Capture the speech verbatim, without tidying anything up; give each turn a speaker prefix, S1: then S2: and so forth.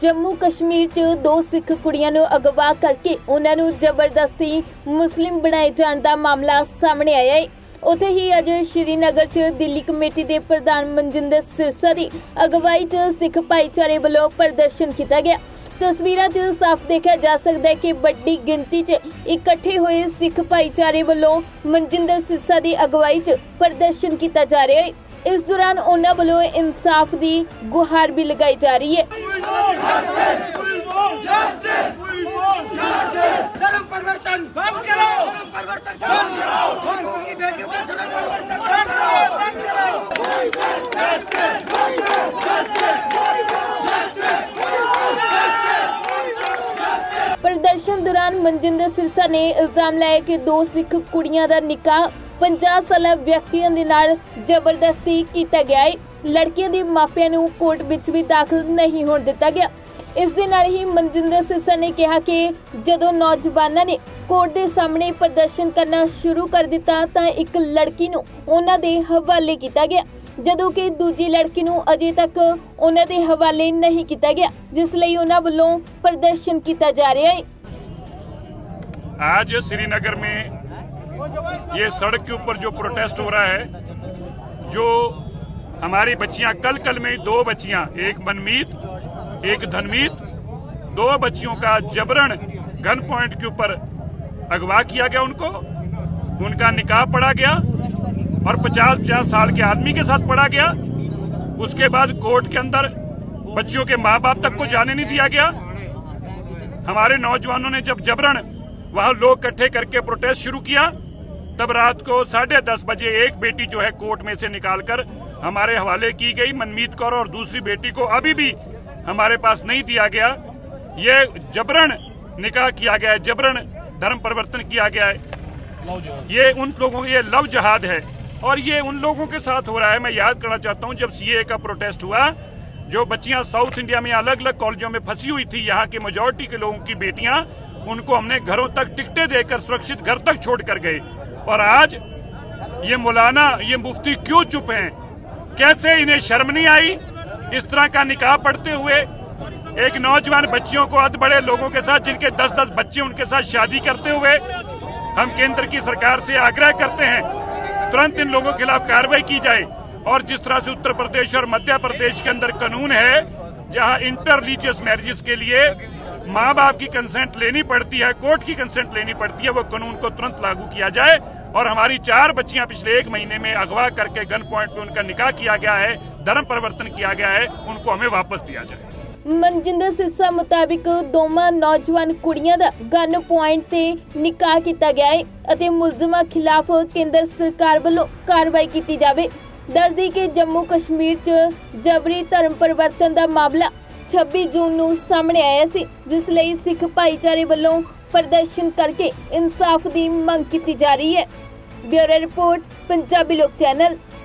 S1: जम्मू कश्मीर च दो सिख कुड़ियां नूं अगवा करके उन्हां नूं जबरदस्ती मुस्लिम बनाए जाण दा मामला सामने आया है। उत्थे ही अज श्रीनगर च दिल्ली कमेटी के प्रधान मनजिंदर सिरसा की अगवाई च सिख भाईचारे वालों प्रदर्शन किया गया। तस्वीरां च साफ देखा जा सकता है कि बड़ी गिनती च इकट्ठे हुए सिख भाईचारे वालों मनजिंदर सिरसा की अगवाई च प्रदर्शन किया जा रहा है। इस दौरान उन्हां वालों इंसाफ की गुहार भी लगाई जा रही है।
S2: धर्म परिवर्तन बंद करो, धर्म परिवर्तन बंद करो, हिंदुओं की बेटियों का धर्म परिवर्तन बंद करो।
S1: प्रदर्शन दौरान मनजिंदर सिरसा ने इल्जाम लाया कि दो सिख कुड़ियां दा निकाह पचास साला व्यक्तियों दे नाल जबरदस्ती किया गया है। लड़कियों के मापियां नूं कोर्ट विच भी दाखिल नहीं होण दिता गया। इस दे नाल ही मनजिंदर सिरसा ने कहा कि जदों नौजवानों ने कोर्ट के सामने प्रदर्शन करना शुरू कर दिता तां एक लड़की नूं उन्हां दे हवाले किया गया, जदों कि दूजी लड़की नूं अजे तक उन्हां दे हवाले नहीं किया गया, जिस लई उन्हां वल्लों प्रदर्शन किया जा रहा है।
S3: आज श्रीनगर में ये सड़क के ऊपर जो प्रोटेस्ट हो रहा है, जो हमारी बच्चियां कल कल में दो बच्चियां, एक मनमीत एक धनमीत, दो बच्चियों का जबरन गन पॉइंट के ऊपर अगवा किया गया, उनको उनका निकाह पढ़ा गया और पचास पचास साल के आदमी के साथ पढ़ा गया। उसके बाद कोर्ट के अंदर बच्चियों के माँ बाप तक को जाने नहीं दिया गया। हमारे नौजवानों ने जब जबरन वहां लोग इकट्ठे करके प्रोटेस्ट शुरू किया, तब रात को साढ़े दस बजे एक बेटी जो है कोर्ट में से निकालकर हमारे हवाले की गई, मनमीत कौर, और दूसरी बेटी को अभी भी हमारे पास नहीं दिया गया। ये जबरन निकाह किया गया है, जबरन धर्म परिवर्तन किया गया है। ये उन लोगों ये लव जहाद है और ये उन लोगों के साथ हो रहा है। मैं याद करना चाहता हूँ, जब सीए का प्रोटेस्ट हुआ, जो बच्चियां साउथ इंडिया में अलग अलग कॉलेजों में फंसी हुई थी, यहाँ के मेजोरिटी के लोगों की बेटियां, उनको हमने घरों तक टिकटें देकर सुरक्षित घर तक छोड़ कर गए। और आज ये मौलाना, ये मुफ्ती क्यों चुप हैं? कैसे इन्हें शर्म नहीं आई इस तरह का निकाह पढ़ते हुए? एक नौजवान बच्चियों को अध बड़े लोगों के साथ, जिनके दस दस बच्चे, उनके साथ शादी करते हुए हम केंद्र की सरकार से आग्रह करते हैं तुरंत इन लोगों के खिलाफ कार्रवाई की जाए। और जिस तरह से उत्तर प्रदेश और मध्य प्रदेश के अंदर कानून है जहां इंटर रिलीजियस मैरिजेस के लिए माँ बाप की कंसेंट लेनी पड़ती है, कोर्ट की कंसेंट लेनी पड़ती है, वो कानून को तुरंत लागू किया जाए। और हमारी चार बच्चियां पिछले एक महीने में अगवा करके गन पॉइंट पे उनका निकाह किया गया है, धर्म परिवर्तन किया गया है, उनको हमें वापस दिया जाए।
S1: मनजिंदर सिरसा मुताबिक दोवां नौजवान कुड़ियां दा गन पॉइंट ते निकाह किया गया है अते मुलजमां खिलाफ केंद्र सरकार वालों कार्रवाई की जावे। दस दी कि जम्मू कश्मीर च जबरी धर्म परिवर्तन का मामला छब्बीस जून नूं सामने आया सी, जिस लई सिख भाईचारे वालों प्रदर्शन करके इंसाफ की मंग की जा रही है। ब्यूरो रिपोर्ट, पंजाबी लोक चैनल।